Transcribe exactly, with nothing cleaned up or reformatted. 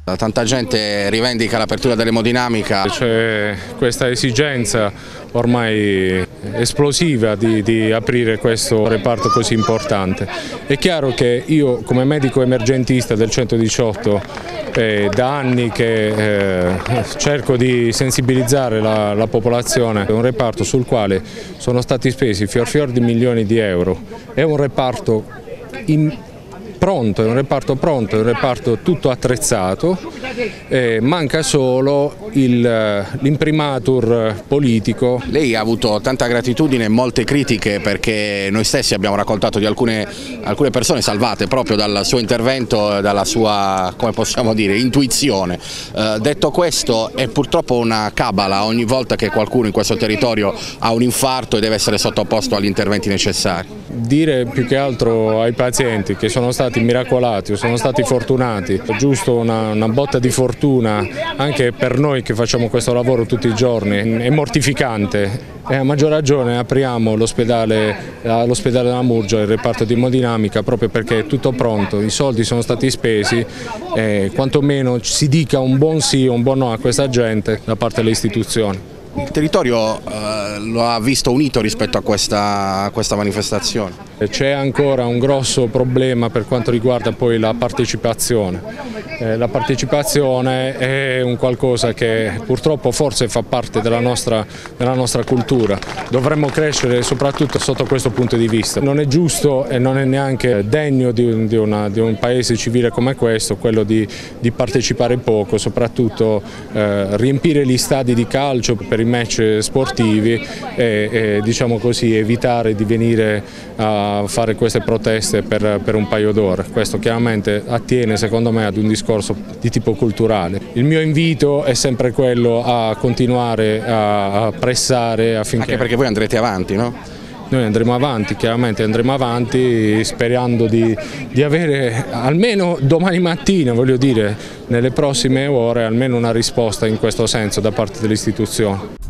Tanta gente rivendica l'apertura dell'emodinamica. C'è questa esigenza ormai esplosiva di, di aprire questo reparto così importante. È chiaro che io come medico emergentista del centodiciotto eh, da anni che eh, cerco di sensibilizzare la, la popolazione, è un reparto sul quale sono stati spesi fior fior di milioni di euro, è un reparto in pronto, è un reparto pronto, è un reparto tutto attrezzato, eh, manca solo l'imprimatur politico. Lei ha avuto tanta gratitudine e molte critiche perché noi stessi abbiamo raccontato di alcune, alcune persone salvate proprio dal suo intervento, dalla sua, come possiamo dire, intuizione. Eh, detto questo, è purtroppo una cabala ogni volta che qualcuno in questo territorio ha un infarto e deve essere sottoposto agli interventi necessari. Dire più che altro ai pazienti che sono stati miracolati o sono stati fortunati, è giusto una, una botta di fortuna anche per noi che facciamo questo lavoro tutti i giorni, è mortificante. E a maggior ragione apriamo l'ospedale all'ospedale della Murgia, il reparto di emodinamica, proprio perché è tutto pronto, i soldi sono stati spesi, eh, quantomeno si dica un buon sì o un buon no a questa gente da parte delle istituzioni. Il territorio eh, lo ha visto unito rispetto a questa, a questa manifestazione. C'è ancora un grosso problema per quanto riguarda poi la partecipazione. Eh, la partecipazione è un qualcosa che purtroppo forse fa parte della nostra, della nostra cultura. Dovremmo crescere soprattutto sotto questo punto di vista. Non è giusto e non è neanche degno di, di, una, di un paese civile come questo quello di, di partecipare poco, soprattutto eh, riempire gli stadi di calcio per i match sportivi e, e diciamo così, evitare di venire a fare queste proteste per, per un paio d'ore. Questo chiaramente attiene secondo me ad un discorso di tipo culturale. Il mio invito è sempre quello a continuare a, a pressare affinché... Anche perché voi andrete avanti, no? Noi andremo avanti, chiaramente andremo avanti sperando di, di avere almeno domani mattina, voglio dire, nelle prossime ore almeno una risposta in questo senso da parte delle istituzioni.